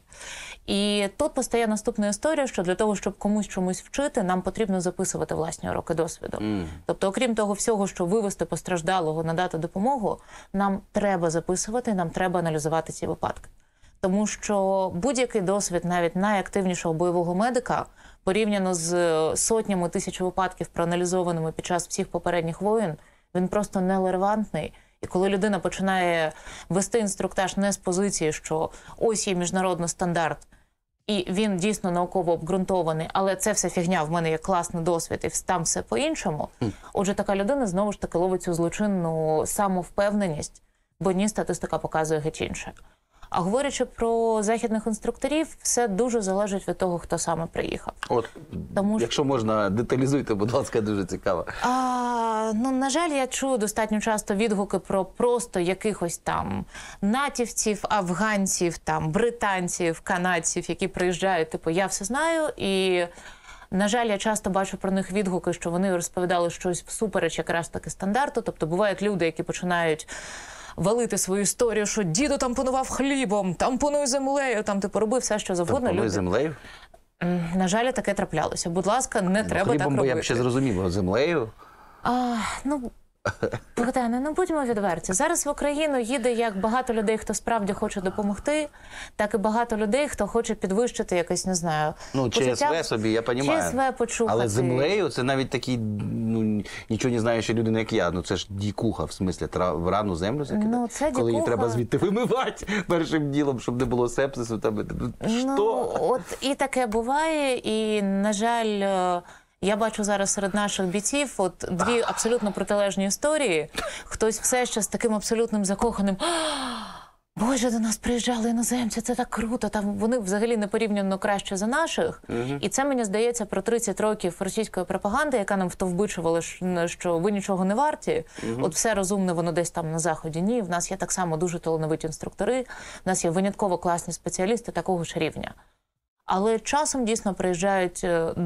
І тут постає наступна історія, що для того, щоб комусь чомусь вчити, нам потрібно записувати власні уроки досвіду. Тобто, окрім того всього, що вивести постраждалого, надати допомогу, нам треба записувати, нам треба аналізувати ці випадки. Тому що будь-який досвід навіть найактивнішого бойового медика порівняно з сотнями тисяч випадків, проаналізованими під час всіх попередніх воєн, він просто нерелевантний. І коли людина починає вести інструктаж не з позиції, що ось є міжнародний стандарт, і він дійсно науково обґрунтований, але це все фігня, в мене є класний досвід, і там все по-іншому. Отже, така людина знову ж таки ловить цю злочинну самовпевненість, бо ні, статистика показує геть інше. А говорячи про західних інструкторів, все дуже залежить від того, хто саме приїхав. От, якщо можна, деталізуйте, будь ласка, дуже цікаво. Ну, на жаль, я чую достатньо часто відгуки про просто якихось там натівців, афганців, там, британців, канадців, які приїжджають, типу, я все знаю, і... На жаль, я часто бачу про них відгуки, що вони розповідали щось всупереч якраз таки стандарту. Тобто бувають люди, які починають валити свою історію, що діду там панував хлібом, там панує землею, там типу робив все, що завгодно. Панує землею? На жаль, таке траплялося. Будь ласка, не треба так робити. Хлібом, бо я б ще зрозумів, землею? Богдане, ну будьмо відверті. Зараз в Україну їде як багато людей, хто справді хоче допомогти, так і багато людей, хто хоче підвищити якось, не знаю, Ну, ЧСВ собі, я розумію. ЧСВ почухати. Але землею це навіть такі, ну, нічого не знаючі людина, як я. Ну, це ж дікуха, в смислі, в рану землю закидати. Ну, це коли її дікуха. треба звідти вимивати першим ділом, щоб не було сепсису. Там, що? Ну, от і таке буває, і, на жаль, я бачу зараз серед наших бійців от дві абсолютно протилежні історії. Хтось все ще з таким абсолютним закоханим. Боже, до нас приїжджали іноземці, це так круто. Там вони взагалі непорівняно краще за наших. І це, мені здається, про 30 років російської пропаганди, яка нам втовбичувала, що ви нічого не варті. От все розумне, воно десь там на Заході. Ні, в нас є так само дуже талановиті інструктори, в нас є винятково класні спеціалісти такого ж рівня. Але часом дійсно приїжджають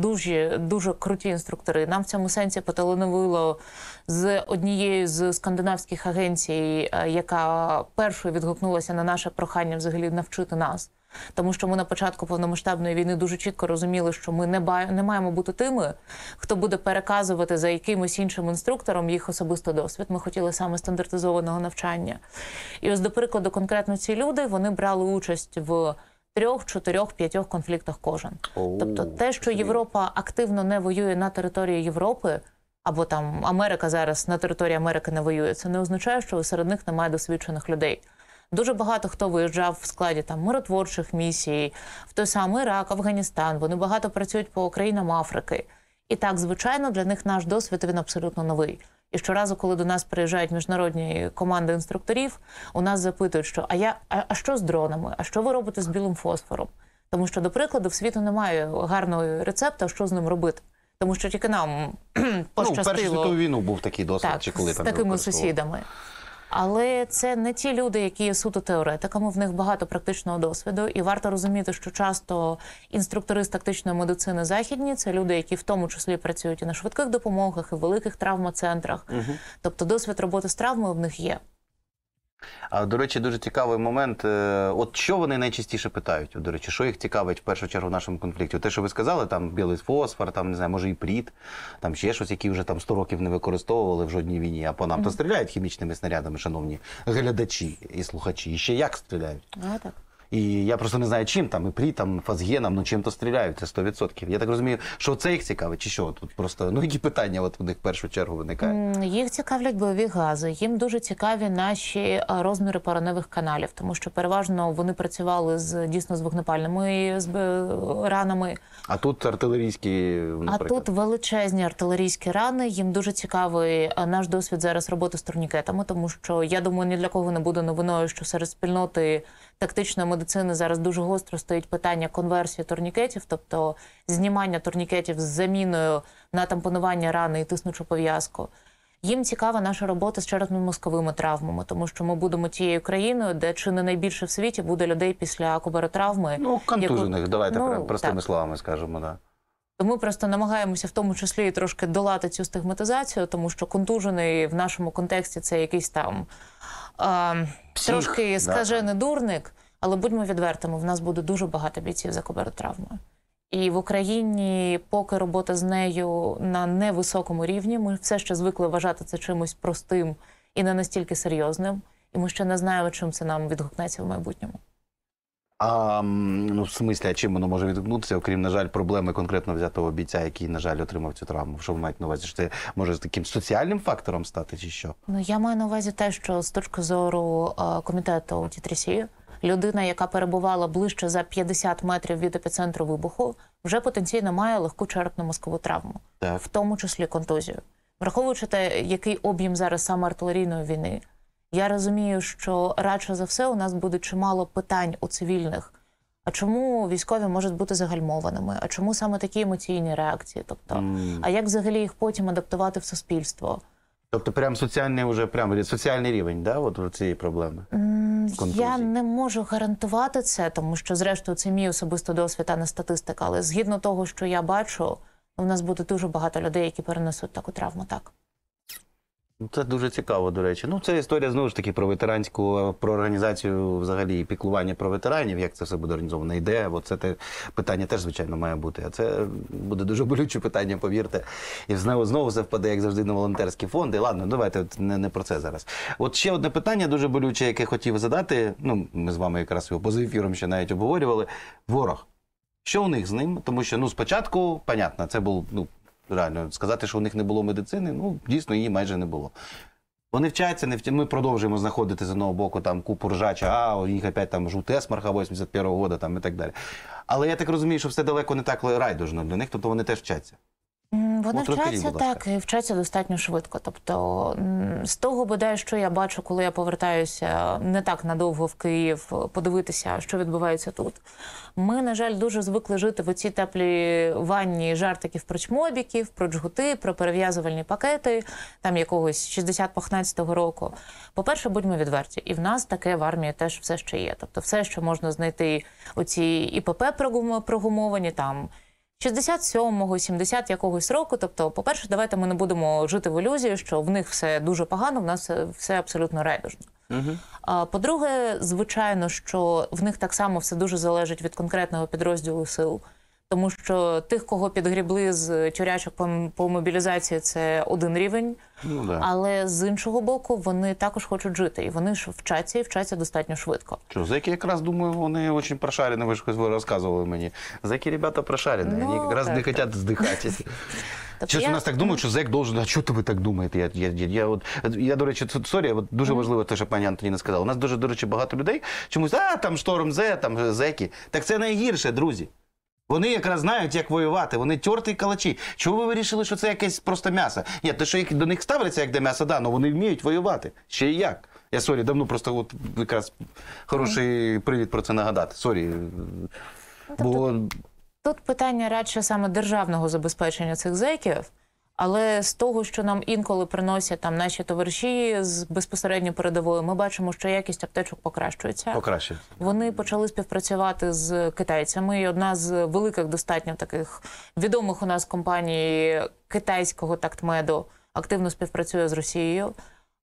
дуже круті інструктори. Нам в цьому сенсі поталановило з однією з скандинавських агенцій, яка першою відгукнулася на наше прохання взагалі навчити нас. Тому що ми на початку повномасштабної війни дуже чітко розуміли, що ми не маємо бути тими, хто буде переказувати за якимось іншим інструктором їх особистий досвід. Ми хотіли саме стандартизованого навчання. І ось, до прикладу, конкретно ці люди, вони брали участь в 3, 4, 5 конфліктах кожен. Тобто те, що Європа активно не воює на території Європи, або там Америка зараз на території Америки не воює, це не означає, що серед них немає досвідчених людей. Дуже багато хто виїжджав в складі там миротворчих місій, в той самий Ірак, Афганістан, вони багато працюють по країнам Африки. І так, звичайно, для них наш досвід, він абсолютно новий. І щоразу, коли до нас приїжджають міжнародні команди інструкторів, у нас запитують, що а що з дронами, а що ви робите з білим фосфором? Тому що, до прикладу, в світу немає гарного рецепту, що з ним робити. Тому що тільки нам пощастило. Ну, в Першу світову війну був такий досвід, так, чи коли з там такими сусідами. Але це не ті люди, які є суто теоретиками, в них багато практичного досвіду. І варто розуміти, що часто інструктори з тактичної медицини західні – це люди, які в тому числі працюють і на швидких допомогах, і в великих травмоцентрах. Тобто досвід роботи з травмою в них є. А, до речі, дуже цікавий момент. От що вони найчастіше питають? До речі, що їх цікавить в першу чергу в нашому конфлікті? Те, що ви сказали, там білий фосфор, там, не знаю, може і пріт, там ще щось, які вже там 100 років не використовували в жодній війні, а по нам то стріляють хімічними снарядами, шановні глядачі і слухачі. І ще як стріляють? А, так. І я просто не знаю, чим там, і прітом, фазгеном, ну чим то стріляють, це 100%. Я так розумію, що це їх цікавить, чи що? Тут просто, ну які питання от у них в першу чергу виникають? Їх цікавлять бойові гази, їм дуже цікаві наші розміри пораневих каналів, тому що переважно вони працювали дійсно з вогнепальними ранами. А тут артилерійські, наприклад. А тут величезні артилерійські рани. Їм дуже цікавий наш досвід зараз роботи з турнікетами, тому що, я думаю, ні для кого не буде новиною, що серед спільноти тактичної медицини зараз дуже гостро стоїть питання конверсії турнікетів, тобто знімання турнікетів з заміною на тампонування рани і тиснучу пов'язку. Їм цікава наша робота з черепно-мозковими травмами, тому що ми будемо тією країною, де чи не найбільше в світі буде людей після кубаротравми. Ну, контужених, давайте ну, простими так. словами скажемо, да. Ми просто намагаємося в тому числі і трошки долати цю стигматизацію, тому що контужений в нашому контексті це якийсь там трошки скажений дурник, але будьмо відвертими, в нас буде дуже багато бійців за кубаротравмою. І в Україні поки робота з нею на невисокому рівні, ми все ще звикли вважати це чимось простим і не настільки серйозним, і ми ще не знаємо, чим це нам відгукнеться в майбутньому. А, ну, в смислі, а чим воно може відгукнутися, окрім, на жаль, проблеми конкретно взятого бійця, який, на жаль, отримав цю травму? Що ви маєте на увазі? Що це може таким соціальним фактором стати, чи що? Ну, я маю на увазі те, що з точки зору комітету ТІТРІСІ, людина, яка перебувала ближче за 50 метрів від епіцентру вибуху, вже потенційно має легку черепно-мозкову травму, Так. в тому числі контузію. Враховуючи те, який об'єм зараз саме артилерійної війни, я розумію, що радше за все у нас буде чимало питань у цивільних. А чому військові можуть бути загальмованими? А чому саме такі емоційні реакції? Тобто, а як взагалі їх потім адаптувати в суспільство? Тобто прям соціальний уже прям соціальний рівень, да, от цієї проблеми? Я не можу гарантувати це, тому що, зрештою, це мій особистий досвід, а не статистика. Але згідно того, що я бачу, у нас буде дуже багато людей, які перенесуть таку травму, так. Це дуже цікаво, до речі. Ну, це історія, знову ж таки, про ветеранську, про організацію взагалі піклування про ветеранів, як це все буде організовано, ідея. Бо це питання теж, звичайно, має бути. А це буде дуже болюче питання, повірте. І знову все впаде, як завжди, на волонтерські фонди. Ладно, давайте не про це зараз. От ще одне питання дуже болюче, яке хотів задати. Ну, ми з вами якраз його поза ефіром ще навіть обговорювали. Ворог. Що у них з ним? Тому що, спочатку, понятно, це був, реально, сказати, що у них не було медицини, дійсно, її майже не було. Вони вчаться, ми продовжуємо знаходити з одного боку там купу ржача, у них опять там жовте смарха 81-го года там, і так далі. Але я так розумію, що все далеко не так райдужно для них, тобто вони теж вчаться. Вони вчаться, так, і вчаться достатньо швидко. Тобто, з того, бодай, що я бачу, коли я повертаюся не так надовго в Київ, подивитися, що відбувається тут. Ми, на жаль, дуже звикли жити в оцій теплій ванні жартиків про чмобіків, про джгути, про перев'язувальні пакети, там якогось 60-15-го року. По-перше, будьмо відверті, і в нас таке в армії теж все ще є. Тобто, все, що можна знайти, оці ІПП прогумовані, там, 67-го, 70 якогось року. Тобто, по-перше, давайте ми не будемо жити в ілюзії, що в них все дуже погано, в нас все абсолютно райдужно. А по-друге, звичайно, що в них так само все дуже залежить від конкретного підрозділу сил. Тому що тих, кого підгрібли з тюрячок по мобілізації, це один рівень. Да. Але з іншого боку, вони також хочуть жити. І вони ж вчаться, і вчаться достатньо швидко. Що, зеки якраз, думаю, вони дуже прошарені, ви ж розказували мені. Зеки, ребята, прошарені, вони якраз не хочуть здихати. Чесно, у нас так думають, що зек должен, а чого ви так думаєте? Я, до речі, сорі, дуже важливо те, що пані Антоніна сказала. У нас дуже, до речі, багато людей чомусь, там шторм Зе, там зеки. Так це найгірше, друзі. Вони якраз знають, як воювати, вони терті калачі. Чого ви вирішили, що це якесь просто м'ясо? Ні, те, що до них ставляться як до м'яса, але вони вміють воювати. Ще й як. Я, сорі, давно просто якраз хороший привід про це нагадати. Сорі. Тут питання радше саме державного забезпечення цих зеків, але з того, що нам інколи приносять там наші товариші з безпосередньо передової, ми бачимо, що якість аптечок покращується. Покращується. Вони почали співпрацювати з китайцями. І одна з великих достатньо таких відомих у нас компаній китайського тактмеду активно співпрацює з Росією.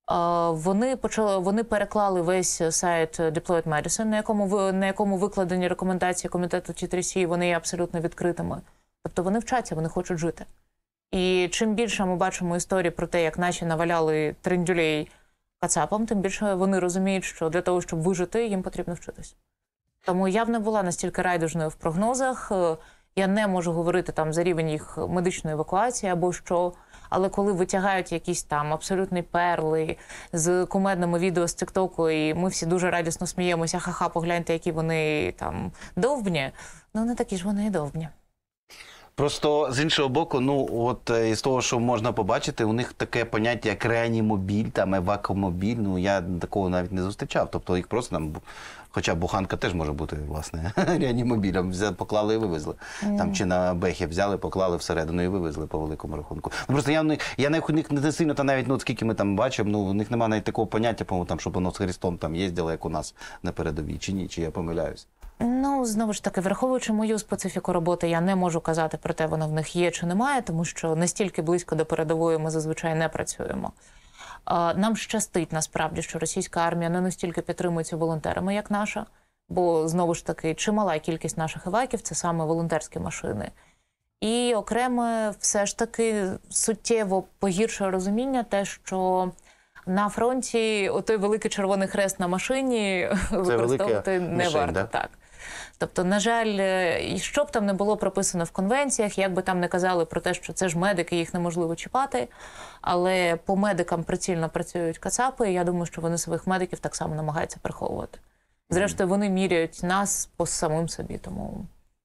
Вони переклали весь сайт Deployed Medicine, на якому викладені рекомендації комітету ТІТ-Росії, вони є абсолютно відкритими. Тобто вони вчаться, вони хочуть жити. І чим більше ми бачимо історії про те, як наші наваляли триндюлей кацапам, тим більше вони розуміють, що для того, щоб вижити, їм потрібно вчитись. Тому я б не була настільки райдужною в прогнозах. Я не можу говорити там за рівень їх медичної евакуації або що. Але коли витягають якісь там абсолютні перли з кумедними відео з ТікТоку, і ми всі дуже радісно сміємося, ха-ха, погляньте, які вони там довбні, не такі ж вони і довбні. Просто з іншого боку, із того, що можна побачити, у них таке поняття як реанімобіль, там евакомобіль, я такого навіть не зустрічав. Тобто їх просто там, хоча буханка теж може бути, власне, реанімобілем, поклали і вивезли. Там чи на бехі взяли, поклали всередину і вивезли по великому рахунку. Просто я у них не сильно, та навіть, скільки ми там бачимо, у них немає навіть такого поняття, по-моєму, щоб воно з Христом там їздило, як у нас на передовій, чи ні, чи я помиляюсь. Знову ж таки, враховуючи мою специфіку роботи, я не можу казати про те, воно в них є чи немає, тому що настільки близько до передової ми зазвичай не працюємо. Нам щастить, насправді, що російська армія не настільки підтримується волонтерами, як наша, бо, знову ж таки, чимала кількість наших еваків – це саме волонтерські машини. І окреме, все ж таки, суттєво погіршує розуміння те, що на фронті отой великий Червоний Хрест на машині використовувати не варто. Да? Так. Тобто, на жаль, що б там не було прописано в конвенціях, як би там не казали про те, що це ж медики, їх неможливо чіпати, але по медикам прицільно працюють кацапи, і я думаю, що вони своїх медиків так само намагаються приховувати. Зрештою, вони міряють нас по самим собі, тому...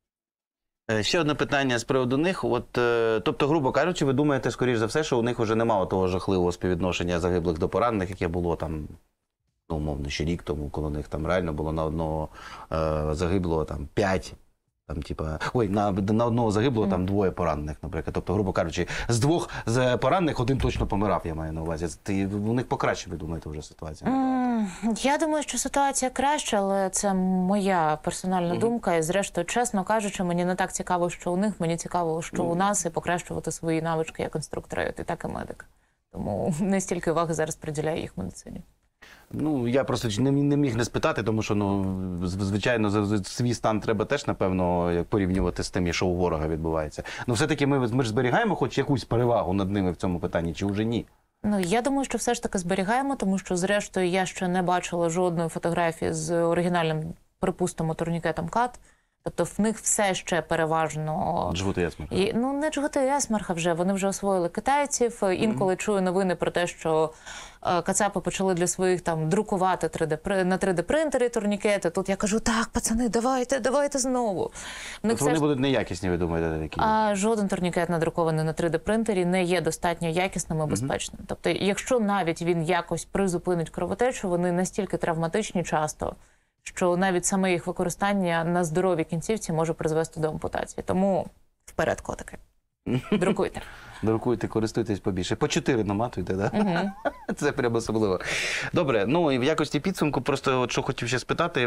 Ще одне питання з приводу них. Тобто, грубо кажучи, ви думаєте, скоріш за все, що у них вже немає того жахливого співвідношення загиблих до поранених, яке було там, умовно, ще рік тому, коли у них там реально було на одного загиблого там 5, там, на одного загиблого там 2 поранених, наприклад. Тобто, грубо кажучи, з 2 поранених 1 точно помирав, я маю на увазі. У них покраще, ви думаєте, вже ситуація? Я думаю, що ситуація краща, але це моя персональна думка. І, зрештою, чесно кажучи, мені не так цікаво, що у них, мені цікаво, що у нас, і покращувати свої навички як інструктора, і так і медика. Тому не стільки уваги зараз приділяє їх медицині. Ну, я просто не міг не спитати, тому що, ну, звичайно, свій стан треба теж, напевно, порівнювати з тим, що у ворога відбувається. Ну, все-таки ми ж зберігаємо хоч якусь перевагу над ними в цьому питанні, чи вже ні? Ну, я думаю, що все ж таки зберігаємо, тому що, зрештою, я ще не бачила жодної фотографії з оригінальним, припустимо, турнікетом КАТ. Тобто в них все ще переважно... Джгути Есмарх. Ну, не Джгути Есмарха вже, вони вже освоїли китайців. Інколи чую новини про те, що кацапи почали для своїх там друкувати на 3D-принтері турнікети. Тут я кажу, так, пацани, давайте знову. Тобто вони будуть неякісні, ви думаєте, такі? Жоден турнікет, надрукований на 3D-принтері, не є достатньо якісним і безпечним. Тобто, якщо навіть він якось призупинить кровотечу, вони настільки травматичні часто, що навіть саме їх використання на здоровій кінцівці може призвести до ампутації. Тому вперед, котики. Друкуйте. Друкуйте, користуйтесь побільше. По 4 наматуйте, так? Да? Це прямо особливо. Добре, ну і в якості підсумку, просто от що хотів ще спитати.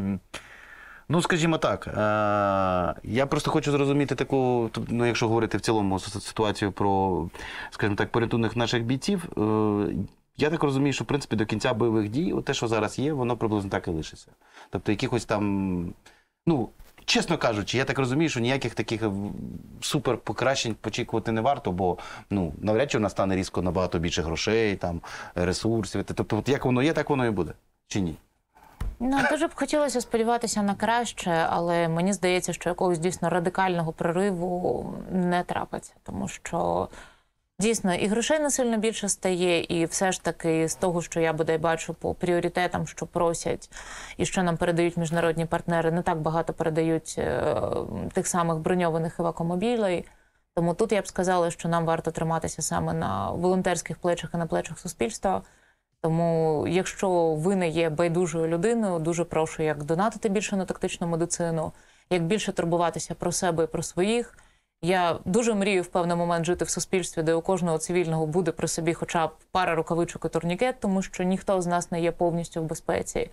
Ну, скажімо так, я просто хочу зрозуміти таку, ну, якщо говорити в цілому ситуацію про, скажімо так, порятунок наших бійців, я так розумію, що, в принципі, до кінця бойових дій, те, що зараз є, воно приблизно так і лишиться. Тобто, якихось там, ну, чесно кажучи, я так розумію, що ніяких таких супер покращень очікувати не варто, бо, ну, навряд чи в нас стане різко набагато більше грошей, там, ресурсів. Тобто, от як воно є, так воно і буде. Чи ні? Ну, дуже б хотілося сподіватися на краще, але мені здається, що якогось дійсно радикального прориву не трапиться, тому що дійсно і грошей не сильно більше стає, і все ж таки з того, що я бодай бачу по пріоритетам, що просять і що нам передають міжнародні партнери, не так багато передають тих самих броньованих евакомобілей. Тому тут я б сказала, що нам варто триматися саме на волонтерських плечах і на плечах суспільства. Тому, якщо ви не є байдужою людиною, дуже прошу як донатити більше на тактичну медицину, як більше турбуватися про себе і про своїх. Я дуже мрію в певний момент жити в суспільстві, де у кожного цивільного буде при собі хоча б пара рукавичок і турнікет, тому що ніхто з нас не є повністю в безпеці.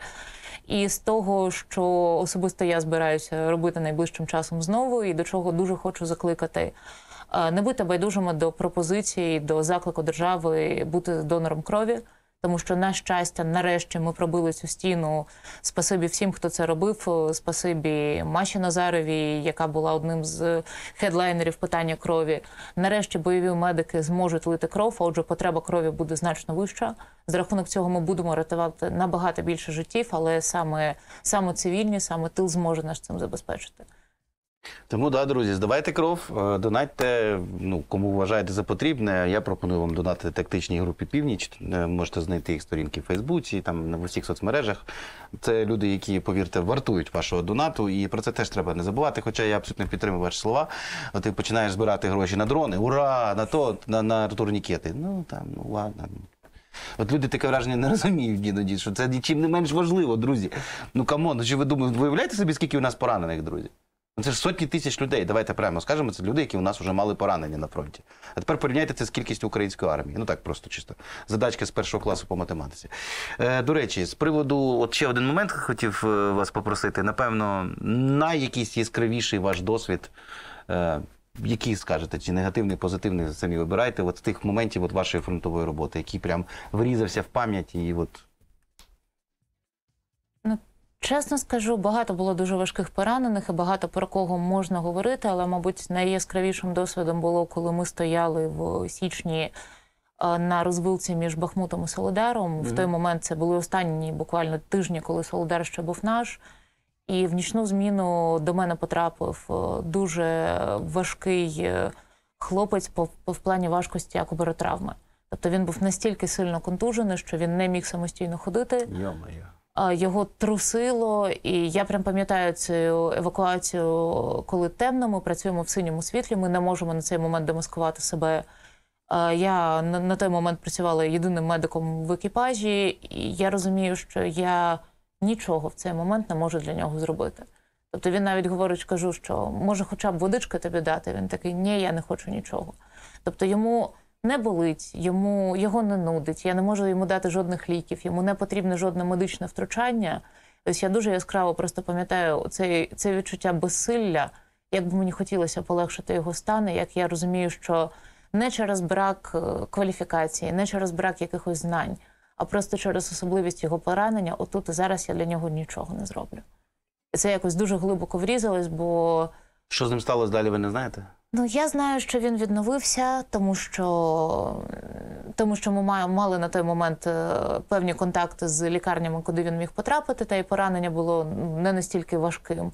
І з того, що особисто я збираюся робити найближчим часом знову, і до чого дуже хочу закликати, не будьте байдужими до пропозиції, до заклику держави бути донором крові. Тому що, на щастя, нарешті ми пробили цю стіну. Спасибі всім, хто це робив. Спасибі Маші Назаровій, яка була одним з хедлайнерів питання крові. Нарешті бойові медики зможуть лити кров, а отже, потреба крові буде значно вища. За рахунок цього ми будемо рятувати набагато більше життів, але саме цивільні, саме тил зможе нас цим забезпечити. Тому, да, друзі, здавайте кров, донатьте, ну, кому вважаєте за потрібне. Я пропоную вам донатити тактичній групі «Північ». Можете знайти їх сторінки в Фейсбуці, там, в усіх соцмережах. Це люди, які, повірте, вартують вашого донату, і про це теж треба не забувати, хоча я абсолютно підтримую ваші слова. От ти починаєш збирати гроші на дрони, ура, на турнікети. Ну, там, ну, ладно. От люди таке враження не розуміють іноді, що це нічим не менш важливо, друзі. Ну, камон, чи ви думаєте, виявляєте собі, скільки у нас поранених, друзі? Це ж сотні тисяч людей, давайте прямо скажемо, це люди, які у нас вже мали поранення на фронті. А тепер порівняйте це з кількістю української армії. Ну так, просто чисто. Задачка з першого класу по математиці. До речі, з приводу, от ще один момент хотів вас попросити. Напевно, якийсь яскравіший ваш досвід, який скажете, чи негативний, позитивний, самі вибирайте, от з тих моментів от вашої фронтової роботи, який прям врізався в пам'ять і от... Чесно скажу, багато було дуже важких поранених і багато про кого можна говорити, але, мабуть, найяскравішим досвідом було, коли ми стояли в січні на розвилці між Бахмутом і Солидаром. В той момент це були останні буквально тижні, коли Солидар ще був наш. І в нічну зміну до мене потрапив дуже важкий хлопець в плані важкості акубаротравми. Тобто він був настільки сильно контужений, що він не міг самостійно ходити. Йо-моє. Його трусило, і я прям пам'ятаю цю евакуацію, коли темно, ми працюємо в синьому світлі, ми не можемо на цей момент демаскувати себе. Я на той момент працювала єдиним медиком в екіпажі, і я розумію, що я нічого в цей момент не можу для нього зробити. Тобто він навіть говорить, кажу, що може хоча б водички тобі дати. Він такий, ні, я не хочу нічого. Тобто йому не болить, його не нудить, я не можу йому дати жодних ліків, йому не потрібне жодне медичне втручання. Тобто я дуже яскраво просто пам'ятаю це відчуття безсилля, як би мені хотілося полегшити його стан, як я розумію, що Не через брак кваліфікації, не через брак якихось знань, а просто через особливість його поранення. Отут і зараз я для нього нічого не зроблю. І це якось дуже глибоко врізалось, бо... Що з ним сталося далі, ви не знаєте? Ну, я знаю, що він відновився, тому що ми мали на той момент певні контакти з лікарнями, куди він міг потрапити, та й поранення було не настільки важким.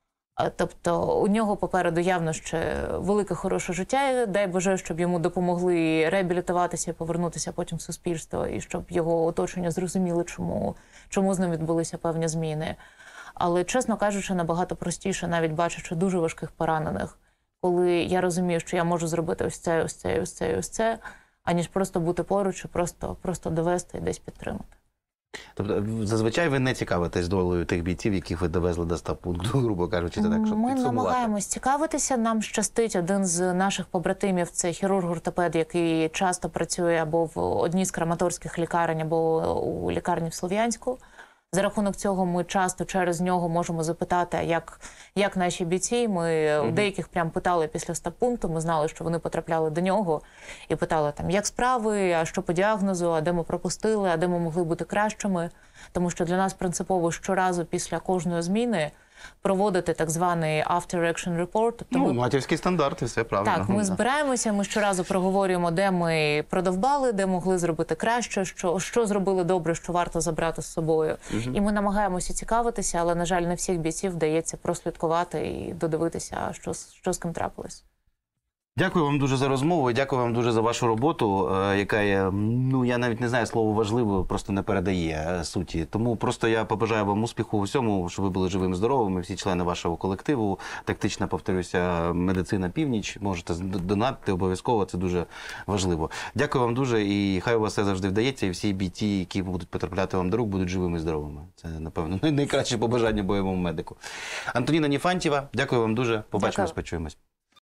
Тобто у нього попереду явно ще велике хороше життя, дай Боже, щоб йому допомогли реабілітуватися і повернутися потім в суспільство, і щоб його оточення зрозуміли, чому з ним відбулися певні зміни. Але, чесно кажучи, набагато простіше, навіть бачачи дуже важких поранених, коли я розумію, що я можу зробити ось це, ось це, ось це, ось це, аніж просто бути поруч і просто довести і десь підтримати. Тобто, зазвичай ви не цікавитесь долею тих бійців, яких ви довезли до стаб-пункту, грубо кажучи, так, щоб Ми підсумувати. намагаємось цікавитися. Нам щастить, один з наших побратимів, це хірург-ортопед, який часто працює або в одній з краматорських лікарень, або у лікарні в Слов'янську. За рахунок цього ми часто через нього можемо запитати, як наші бійці. Ми у деяких прям питали після стаб-пункту, ми знали, що вони потрапляли до нього, і питали там, як справи, а що по діагнозу, а де ми пропустили, а де ми могли бути кращими. Тому що для нас принципово щоразу після кожної зміни проводити так званий after action report. Тобто матівські стандарти, все правильно. Так, ми збираємося, ми щоразу проговорюємо, де ми продовбали, де могли зробити краще, що зробили добре, що варто забрати з собою. І ми намагаємося цікавитися, але, на жаль, не всіх бійців вдається прослідкувати і додивитися, що з ким трапилось. Дякую вам дуже за розмову і дякую вам дуже за вашу роботу, яка є, я навіть не знаю, слово важливо, просто не передає суті. Тому просто я побажаю вам успіху у всьому, щоб ви були живими, здоровими, всі члени вашого колективу. Тактична, повторюся, медицина Північ. Можете донатити обов'язково, це дуже важливо. Дякую вам дуже і хай у вас все завжди вдається, і всі бійці, які будуть потрапляти вам до рук, будуть живими і здоровими. Це, напевно, найкраще побажання бойовому медику. Антоніна Ніфантєва, дякую вам дуже. Побачимось, почуємось.